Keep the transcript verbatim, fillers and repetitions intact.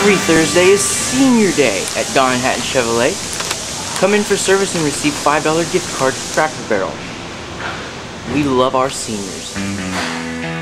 Every Thursday is Senior Day at Hattan Chevrolet. Come in for service and receive five dollar gift card to Cracker Barrel. We love our seniors.